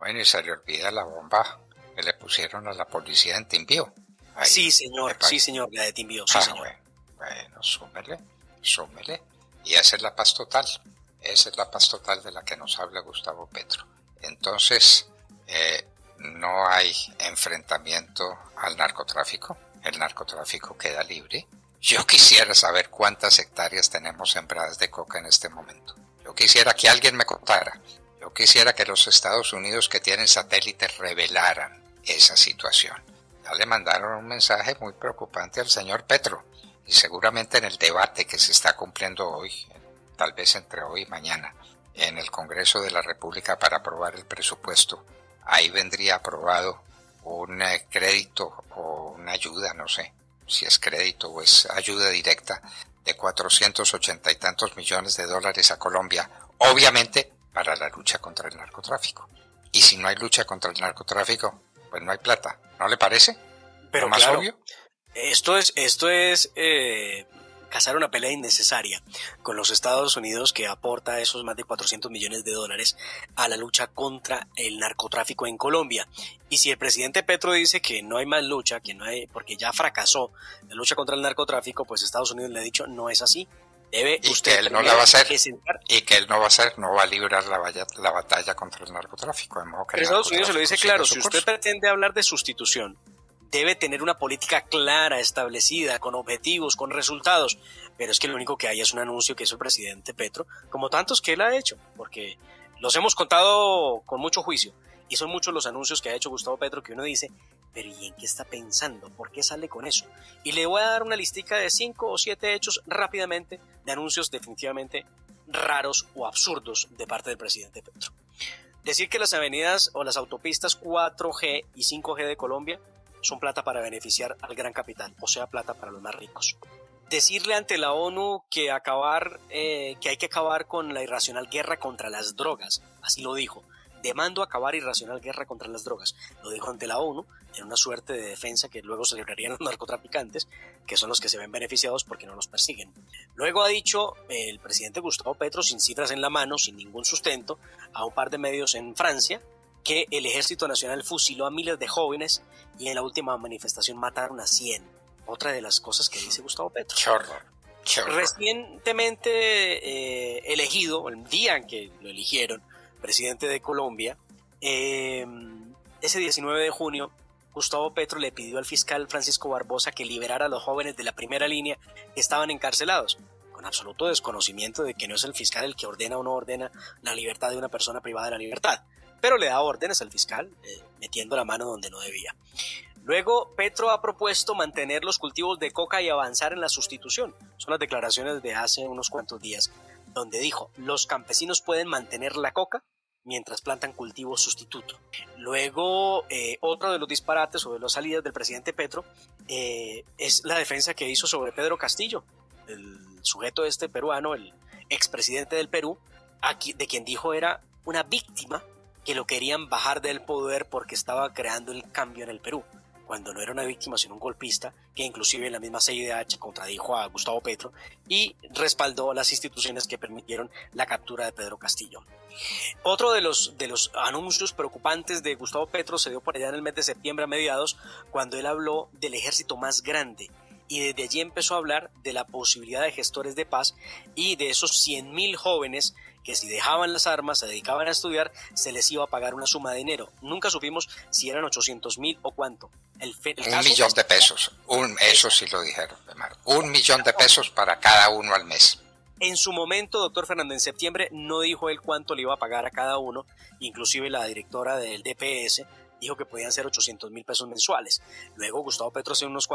Bueno, y se le olvida la bomba que le pusieron a la policía en Timbío. Ahí, sí, señor, la de Timbío, sí, señor. Bueno, súmele. Y esa es la paz total. Esa es la paz total de la que nos habla Gustavo Petro. Entonces, no hay enfrentamiento al narcotráfico. El narcotráfico queda libre. Yo quisiera saber cuántas hectáreas tenemos sembradas de coca en este momento. Yo quisiera que alguien me contara. Yo quisiera que los Estados Unidos que tienen satélites revelaran esa situación. Ya le mandaron un mensaje muy preocupante al señor Petro. Y seguramente en el debate que se está cumpliendo hoy, tal vez entre hoy y mañana, en el Congreso de la República para aprobar el presupuesto, ahí vendría aprobado un crédito o una ayuda, no sé si es crédito o es ayuda directa, de 480 y tantos millones de dólares a Colombia, obviamente para la lucha contra el narcotráfico. Y si no hay lucha contra el narcotráfico, pues no hay plata, ¿no le parece? Pero ¿lo más claro, obvio? Esto es cazar una pelea innecesaria con los Estados Unidos, que aporta esos más de 400 millones de dólares a la lucha contra el narcotráfico en Colombia. Y si el presidente Petro dice que no hay más lucha, que no hay, porque ya fracasó la lucha contra el narcotráfico, pues Estados Unidos le ha dicho no es así. Debe y usted que él no la va a hacer presentar. y que él no va a hacer, no va a librar la batalla contra el narcotráfico, de modo que Pero Estados Unidos se lo dice claro: si usted pretende hablar de sustitución, debe tener una política clara, establecida, con objetivos, con resultados. Pero es que lo único que hay es un anuncio que hizo el presidente Petro, como tantos que él ha hecho, porque los hemos contado con mucho juicio, y son muchos los anuncios que ha hecho Gustavo Petro que uno dice, pero ¿y en qué está pensando? ¿Por qué sale con eso? Y le voy a dar una listica de 5 o 7 hechos rápidamente de anuncios definitivamente raros o absurdos de parte del presidente Petro. Decir que las avenidas o las autopistas 4G y 5G de Colombia son plata para beneficiar al gran capital, o sea, plata para los más ricos. Decirle ante la ONU que hay que acabar con la irracional guerra contra las drogas, así lo dijo. Demando acabar irracional guerra contra las drogas. Lo dijo ante la ONU en una suerte de defensa que luego celebrarían los narcotraficantes, que son los que se ven beneficiados porque no los persiguen. Luego ha dicho el presidente Gustavo Petro, sin cifras en la mano, sin ningún sustento, a un par de medios en Francia, que el Ejército Nacional fusiló a miles de jóvenes y en la última manifestación mataron a 100. Otra de las cosas que dice Gustavo Petro. Qué horror. Recientemente elegido, el día en que lo eligieron, presidente de Colombia, ese 19 de junio, Gustavo Petro le pidió al fiscal Francisco Barbosa que liberara a los jóvenes de la primera línea que estaban encarcelados, con absoluto desconocimiento de que no es el fiscal el que ordena o no ordena la libertad de una persona privada de la libertad, pero le da órdenes al fiscal, metiendo la mano donde no debía. Luego, Petro ha propuesto mantener los cultivos de coca y avanzar en la sustitución. Son las declaraciones de hace unos cuantos días, donde dijo, los campesinos pueden mantener la coca mientras plantan cultivo sustituto. Luego, otro de los disparates o de las salidas del presidente Petro es la defensa que hizo sobre Pedro Castillo, el sujeto peruano, el expresidente del Perú, de quien dijo era una víctima que lo querían bajar del poder porque estaba creando el cambio en el Perú, cuando no era una víctima sino un golpista que inclusive en la misma CIDH contradijo a Gustavo Petro y respaldó las instituciones que permitieron la captura de Pedro Castillo. Otro de los anuncios preocupantes de Gustavo Petro se dio por allá en el mes de septiembre a mediados, cuando él habló del ejército más grande, y desde allí empezó a hablar de la posibilidad de gestores de paz y de esos 100.000 jóvenes que si dejaban las armas, se dedicaban a estudiar, se les iba a pagar una suma de dinero. Nunca supimos si eran 800.000 o cuánto. $1 millón de pesos. Eso sí lo dijeron, $1 millón de pesos para cada uno al mes. En su momento, doctor Fernando, en septiembre no dijo él cuánto le iba a pagar a cada uno, inclusive la directora del DPS dijo que podían ser 800.000 pesos mensuales. Luego Gustavo Petro hace unos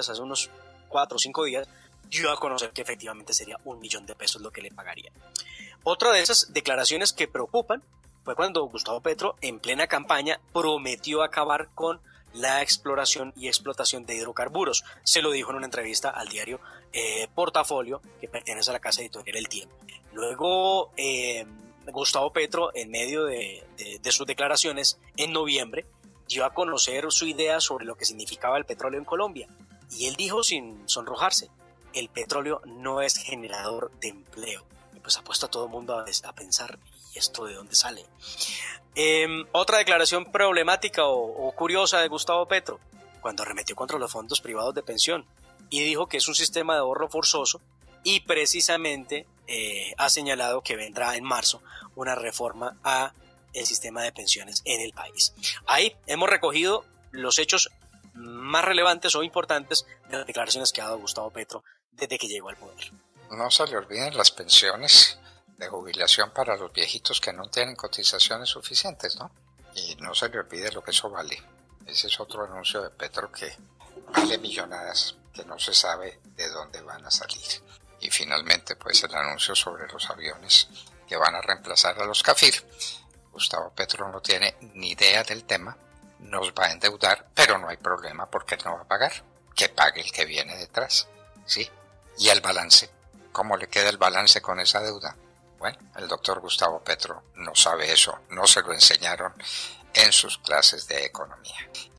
4 o 5 días, dio a conocer que efectivamente sería $1 millón de pesos lo que le pagarían. Otra de esas declaraciones que preocupan fue cuando Gustavo Petro, en plena campaña, prometió acabar con la exploración y explotación de hidrocarburos. Se lo dijo en una entrevista al diario Portafolio, que pertenece a la casa editorial El Tiempo. Luego, Gustavo Petro, en medio de sus declaraciones, en noviembre, dio a conocer su idea sobre lo que significaba el petróleo en Colombia. Y él dijo sin sonrojarse, el petróleo no es generador de empleo. pues ha puesto a todo el mundo a pensar, ¿y esto de dónde sale? Otra declaración problemática o curiosa de Gustavo Petro, cuando arremetió contra los fondos privados de pensión y dijo que es un sistema de ahorro forzoso, y precisamente ha señalado que vendrá en marzo una reforma a el sistema de pensiones en el país. Ahí hemos recogido los hechos más relevantes o importantes de las declaraciones que ha dado Gustavo Petro desde que llegó al poder. No se le olviden las pensiones de jubilación para los viejitos que no tienen cotizaciones suficientes, ¿no? Y no se le olvide lo que eso vale. Ese es otro anuncio de Petro que vale millonadas, que no se sabe de dónde van a salir. Y finalmente, pues el anuncio sobre los aviones que van a reemplazar a los CAFIR. Gustavo Petro no tiene ni idea del tema, nos va a endeudar, pero no hay problema porque él no va a pagar. Que pague el que viene detrás, ¿sí? Y el balance, ¿cómo le queda el balance con esa deuda? Bueno, el doctor Gustavo Petro no sabe eso, no se lo enseñaron en sus clases de economía.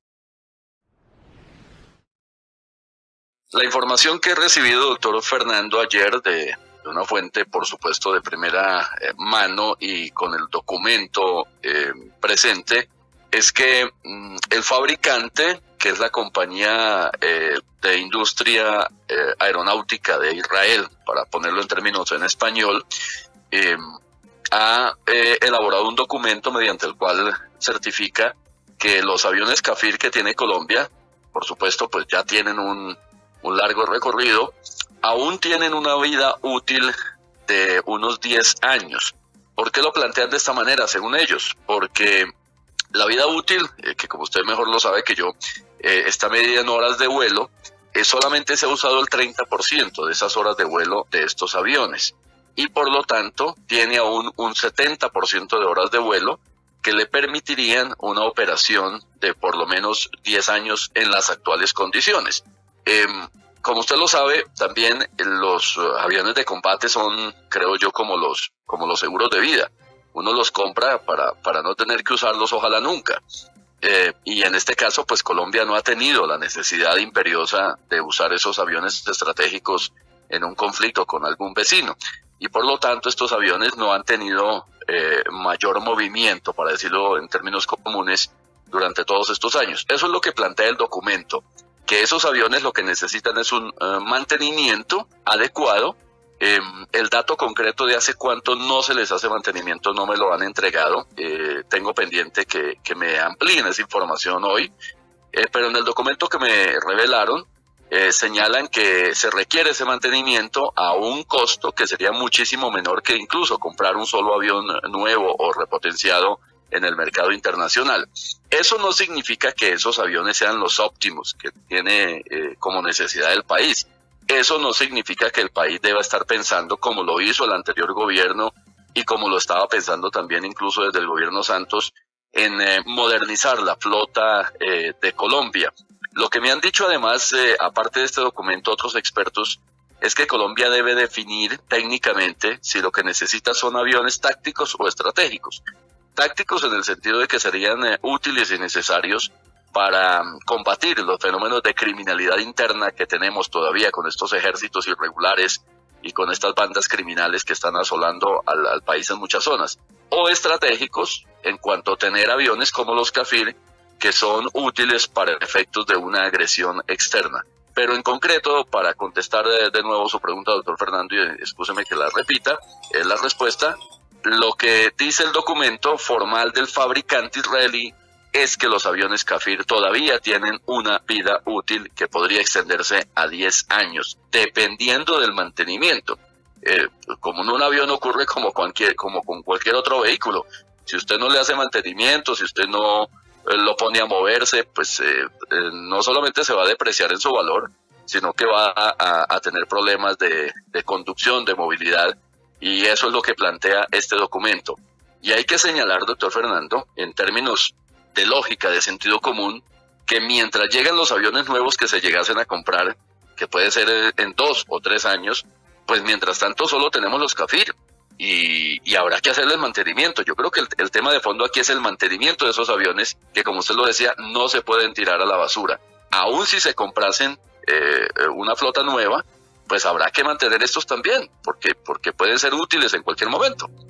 La información que he recibido, doctor Fernando, ayer de una fuente, por supuesto, de primera mano y con el documento presente, es que el fabricante, que es la compañía de industria aeronáutica de Israel, para ponerlo en términos en español, ha elaborado un documento mediante el cual certifica que los aviones CAFIR que tiene Colombia, por supuesto, pues ya tienen un largo recorrido, aún tienen una vida útil de unos 10 años. ¿Por qué lo plantean de esta manera, según ellos? Porque la vida útil, que como usted mejor lo sabe que yo, está medida en horas de vuelo, solamente se ha usado el 30% de esas horas de vuelo de estos aviones. Y por lo tanto, tiene aún un 70% de horas de vuelo que le permitirían una operación de por lo menos 10 años en las actuales condiciones. Como usted lo sabe, también los aviones de combate son, creo yo, como los seguros de vida. Uno los compra para no tener que usarlos, ojalá nunca. Y en este caso, pues Colombia no ha tenido la necesidad imperiosa de usar esos aviones estratégicos en un conflicto con algún vecino. Y por lo tanto, estos aviones no han tenido mayor movimiento, para decirlo en términos comunes, durante todos estos años. Eso es lo que plantea el documento, que esos aviones lo que necesitan es un mantenimiento adecuado. El dato concreto de hace cuánto no se les hace mantenimiento no me lo han entregado. Tengo pendiente que me amplíen esa información hoy, pero en el documento que me revelaron señalan que se requiere ese mantenimiento a un costo que sería muchísimo menor que incluso comprar un solo avión nuevo o repotenciado en el mercado internacional. Eso no significa que esos aviones sean los óptimos que tiene como necesidad el país. Eso no significa que el país deba estar pensando como lo hizo el anterior gobierno y como lo estaba pensando también incluso desde el gobierno Santos en modernizar la flota de Colombia. Lo que me han dicho además, aparte de este documento, otros expertos, es que Colombia debe definir técnicamente si lo que necesita son aviones tácticos o estratégicos. Tácticos en el sentido de que serían útiles y necesarios para combatir los fenómenos de criminalidad interna que tenemos todavía con estos ejércitos irregulares y con estas bandas criminales que están asolando al país en muchas zonas. O estratégicos en cuanto a tener aviones como los CAFIR, que son útiles para efectos de una agresión externa. Pero en concreto, para contestar de nuevo su pregunta, doctor Fernando, y excúseme que la repita, es la respuesta. Lo que dice el documento formal del fabricante israelí es que los aviones CAFIR todavía tienen una vida útil que podría extenderse a 10 años, dependiendo del mantenimiento. Como en un avión ocurre como con cualquier otro vehículo. Si usted no le hace mantenimiento, si usted no lo pone a moverse, pues no solamente se va a depreciar en su valor, sino que va a tener problemas de conducción, de movilidad, y eso es lo que plantea este documento. Y hay que señalar, doctor Fernando, en términos de lógica, de sentido común, que mientras llegan los aviones nuevos que se llegasen a comprar, que puede ser en 2 o 3 años, pues mientras tanto solo tenemos los CAFIR. Y habrá que hacerles mantenimiento. Yo creo que el tema de fondo aquí es el mantenimiento de esos aviones que, como usted lo decía, no se pueden tirar a la basura. Aún si se comprasen una flota nueva, pues habrá que mantener estos también, porque pueden ser útiles en cualquier momento.